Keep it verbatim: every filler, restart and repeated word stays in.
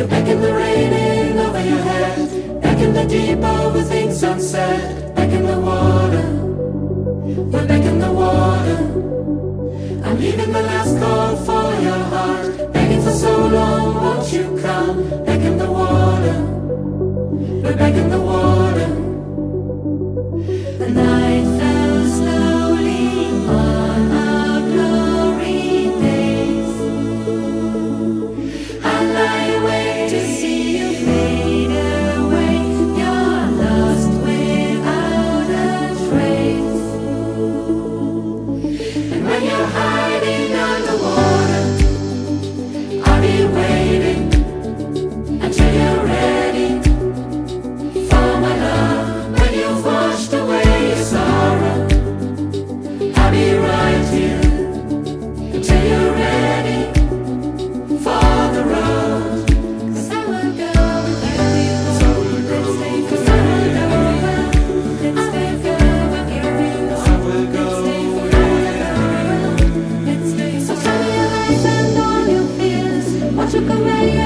You're back in the raining over your head, back in the deep overthink sunset, back in the water. We're back in the water. I'm leaving the last call for your heart, begging for so long, won't you come? Back in the water. We're back in the water. The night fell slowly on our glory days. I lie awake to see you fade away. You're lost without a trace. And when you're hiding underwater, I'll be waiting until you're ready for my love. When you've washed away your sorrow, I'll be right here until you're ready for the road. 'Cause I will go wherever you go. So will go. Cause I will go wherever. Let's take over wherever you go. I will go. Let's stay forever. Let's stay. So tell me your life and all your fears. What took away